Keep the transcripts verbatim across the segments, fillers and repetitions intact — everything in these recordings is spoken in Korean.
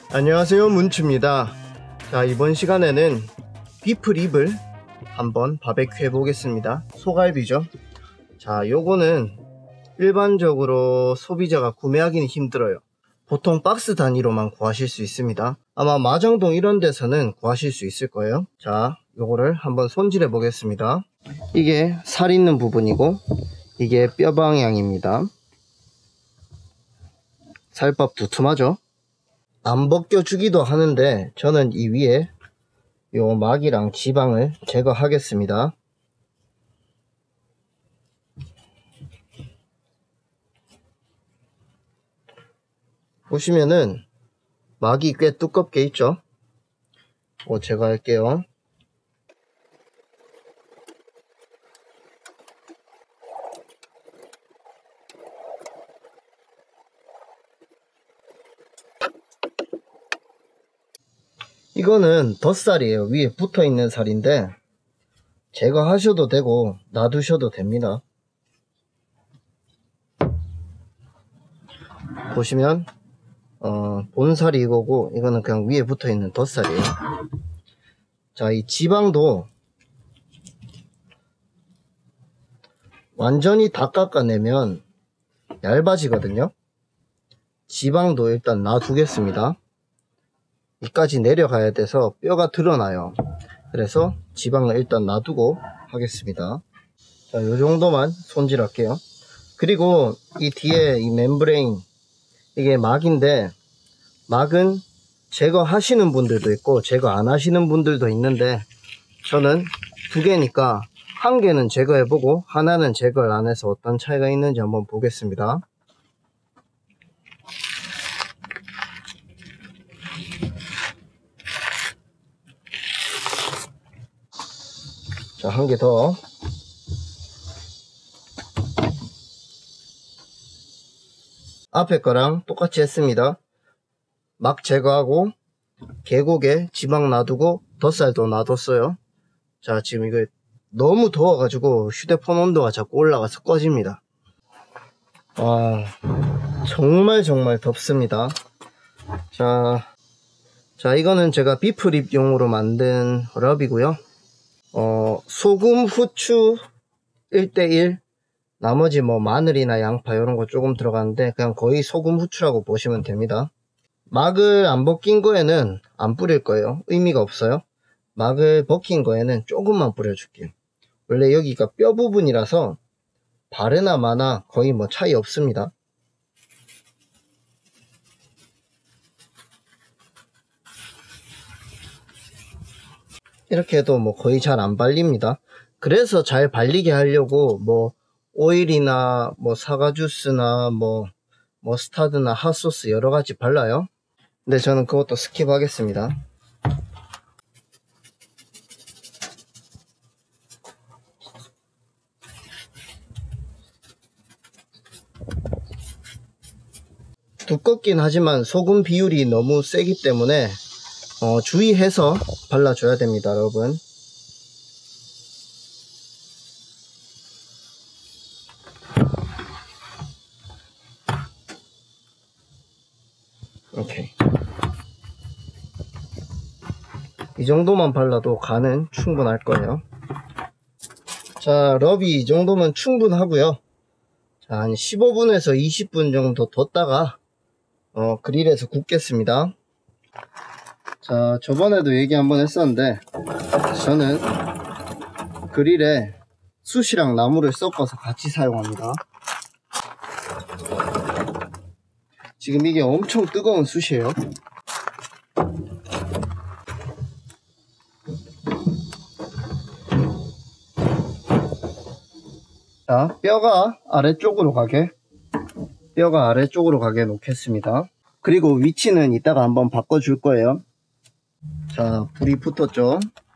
안녕하세요, 문추입니다. 자, 이번 시간에는 비프립을 한번 바베큐 해 보겠습니다. 소갈비죠. 자, 요거는 일반적으로 소비자가 구매하기는 힘들어요. 보통 박스 단위로만 구하실 수 있습니다. 아마 마정동 이런 데서는 구하실 수 있을 거예요. 자, 요거를 한번 손질해 보겠습니다. 이게 살 있는 부분이고 이게 뼈 방향입니다. 살밥 두툼하죠. 안 벗겨주기도 하는데 저는 이 위에 요 막이랑 지방을 제거하겠습니다. 보시면은 막이 꽤 두껍게 있죠. 어, 제거할게요. 이거는 덧살이에요. 위에 붙어 있는 살인데 제거하셔도 되고 놔두셔도 됩니다. 보시면 어, 본살이 이거고 이거는 그냥 위에 붙어 있는 덧살이에요. 자, 이 지방도 완전히 다 깎아내면 얇아지거든요. 지방도 일단 놔두겠습니다. 이까지 내려가야 돼서 뼈가 드러나요. 그래서 지방을 일단 놔두고 하겠습니다. 자, 요 정도만 손질할게요. 그리고 이 뒤에 이 멤브레인, 이게 막인데 막은 제거하시는 분들도 있고 제거 안 하시는 분들도 있는데 저는 두 개니까 한 개는 제거해보고 하나는 제거를 안 해서 어떤 차이가 있는지 한번 보겠습니다. 자, 한 개 더. 앞에 거랑 똑같이 했습니다. 막 제거하고 계곡에 지방 놔두고 덧살도 놔뒀어요. 자, 지금 이거 너무 더워가지고 휴대폰 온도가 자꾸 올라가서 꺼집니다. 와, 정말 정말 덥습니다. 자, 자 이거는 제가 비프립용으로 만든 럽이고요. 어, 소금, 후추 일 대 일, 나머지 뭐 마늘이나 양파 이런 거 조금 들어가는데 그냥 거의 소금, 후추라고 보시면 됩니다. 막을 안 벗긴 거에는 안 뿌릴 거예요. 의미가 없어요. 막을 벗긴 거에는 조금만 뿌려줄게요. 원래 여기가 뼈 부분이라서 바르나 마나 거의 뭐 차이 없습니다. 이렇게 해도 뭐 거의 잘 안 발립니다. 그래서 잘 발리게 하려고 뭐 오일이나 뭐 사과 주스나 뭐 머스타드나 핫소스 여러가지 발라요. 근데 저는 그것도 스킵하겠습니다. 두껍긴 하지만 소금 비율이 너무 세기 때문에 어, 주의해서 발라줘야 됩니다, 여러분. 오케이. 이 정도만 발라도 간은 충분할 거예요. 자, 럽이 이 정도면 충분하고요. 자, 한 십오 분에서 이십 분 정도 뒀다가 어, 그릴에서 굽겠습니다. 자, 저번에도 얘기 한번 했었는데 저는 그릴에 숯이랑 나무를 섞어서 같이 사용합니다. 지금 이게 엄청 뜨거운 숯이에요. 자, 뼈가 아래쪽으로 가게 뼈가 아래쪽으로 가게 놓겠습니다. 그리고 위치는 이따가 한번 바꿔줄 거예요. 자, 불이 붙었죠.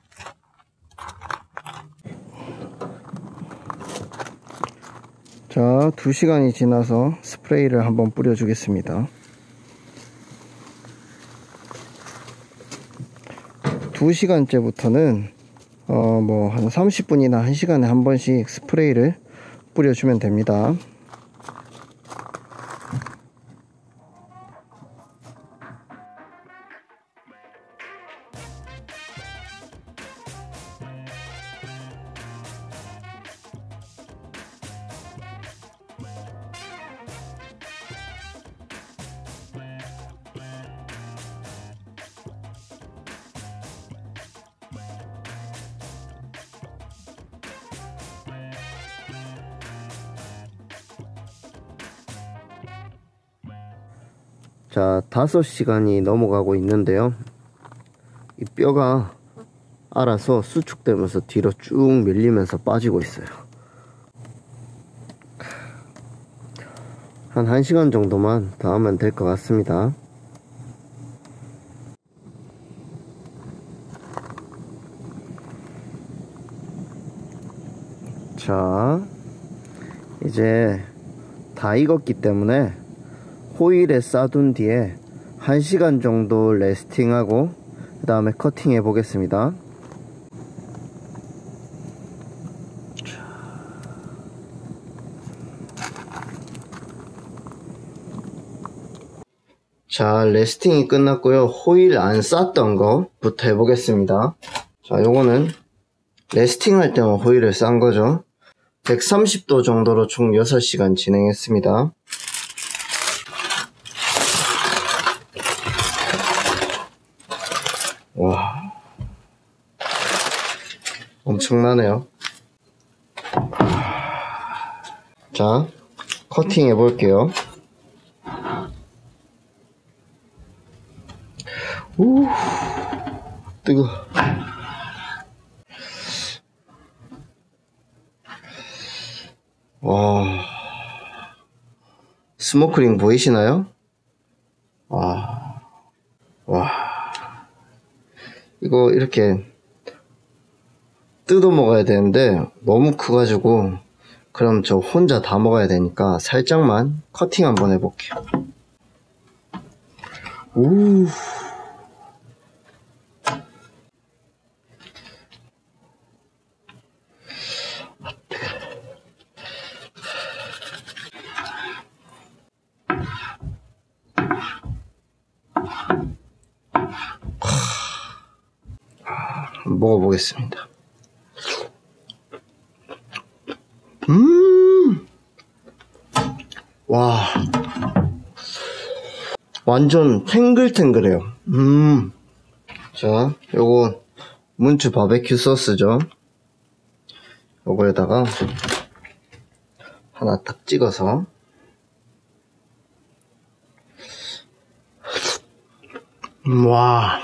자, 두 시간이 지나서 스프레이를 한번 뿌려 주겠습니다. 두 시간째부터는 어, 뭐 한 삼십 분이나 한 시간에 한 번씩 스프레이를 뿌려주면 됩니다. 자, 다섯 시간이 넘어가고 있는데요. 이 뼈가 알아서 수축되면서 뒤로 쭉 밀리면서 빠지고 있어요. 한 1시간 정도만 더 하면 될 것 같습니다. 자, 이제 다 익었기 때문에 호일에 싸둔 뒤에 한 시간 정도 레스팅하고 그 다음에 커팅해 보겠습니다. 자, 레스팅이 끝났고요. 호일 안 쌌던 거부터 해보겠습니다. 자, 요거는 레스팅 할 때만 호일을 싼 거죠. 백삼십 도 정도로 총 여섯 시간 진행했습니다. 와, 엄청나네요. 자, 커팅 해볼게요. 우, 뜨거. 와, 스모크링 보이시나요? 와, 와, 이거 이렇게 뜯어 먹어야 되는데 너무 커가지고 그럼 저 혼자 다 먹어야 되니까 살짝만 커팅 한번 해볼게요. 우. 먹어보겠습니다. 음, 와, 완전 탱글탱글해요. 음, 자, 요거 문추 바베큐 소스죠. 요거에다가 하나 딱 찍어서. 음, 와,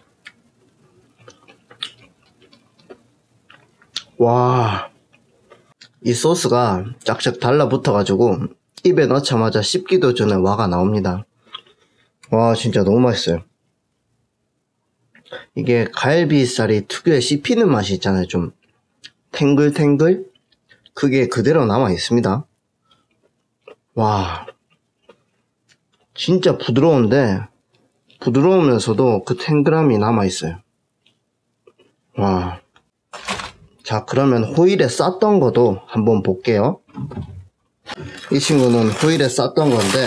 와, 이 소스가 쫙쫙 달라붙어가지고 입에 넣자마자 씹기도 전에 와가 나옵니다. 와, 진짜 너무 맛있어요. 이게 갈비살이 특유의 씹히는 맛이 있잖아요. 좀 탱글탱글? 그게 그대로 남아 있습니다. 와, 진짜 부드러운데 부드러우면서도 그 탱글함이 남아 있어요. 와. 자, 그러면 호일에 쌌던 것도 한번 볼게요. 이 친구는 호일에 쌌던 건데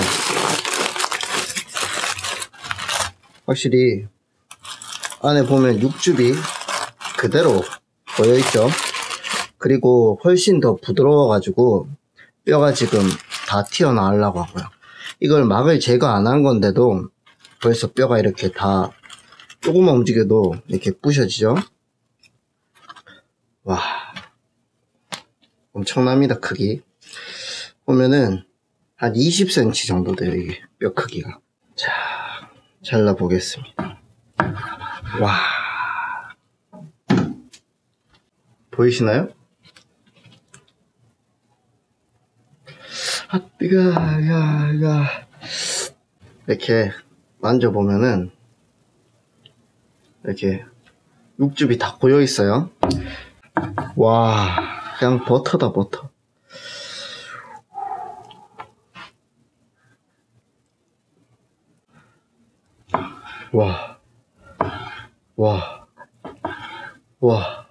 확실히 안에 보면 육즙이 그대로 보여있죠. 그리고 훨씬 더 부드러워 가지고 뼈가 지금 다 튀어나오려고 하고요. 이걸 막을 제거 안 한 건데도 벌써 뼈가 이렇게 다 조금만 움직여도 이렇게 부셔지죠. 와, 엄청납니다. 크기 보면은 한 이십 센티미터 정도 돼요. 이게 뼈 크기가. 자, 잘라 보겠습니다. 와, 보이시나요? 아, 뜨거. 야, 야. 이렇게 만져보면은 이렇게 육즙이 다 고여 있어요. 와, 그냥 버터다, 버터. 와, 와, 와.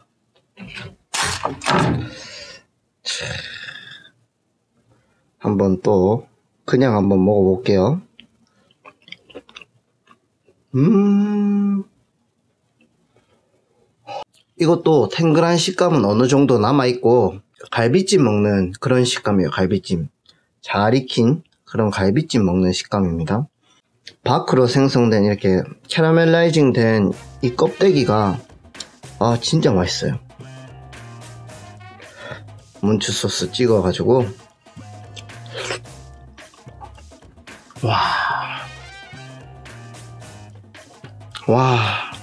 한번 또 그냥 한번 먹어볼게요. 음, 이것도 탱글한 식감은 어느 정도 남아있고 갈비찜 먹는 그런 식감이에요. 갈비찜 잘 익힌 그런 갈비찜 먹는 식감입니다. 밖으로 생성된 이렇게 캐러멜라이징 된 이 껍데기가 아 진짜 맛있어요. 문추 소스 찍어가지고 와, 와,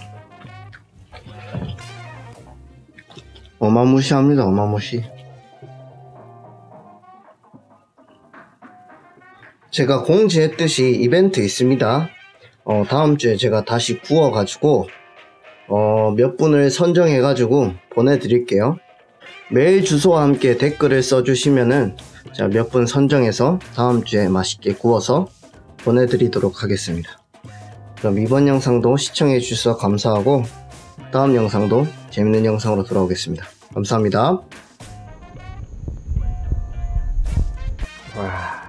어마무시합니다. 어마무시. 제가 공지했듯이 이벤트 있습니다. 어, 다음 주에 제가 다시 구워가지고 어, 몇 분을 선정해가지고 보내드릴게요. 메일 주소와 함께 댓글을 써주시면은 자, 몇 분 선정해서 다음 주에 맛있게 구워서 보내드리도록 하겠습니다. 그럼 이번 영상도 시청해 주셔서 감사하고 다음 영상도 재밌는 영상으로 돌아오겠습니다. 감사합니다. 와.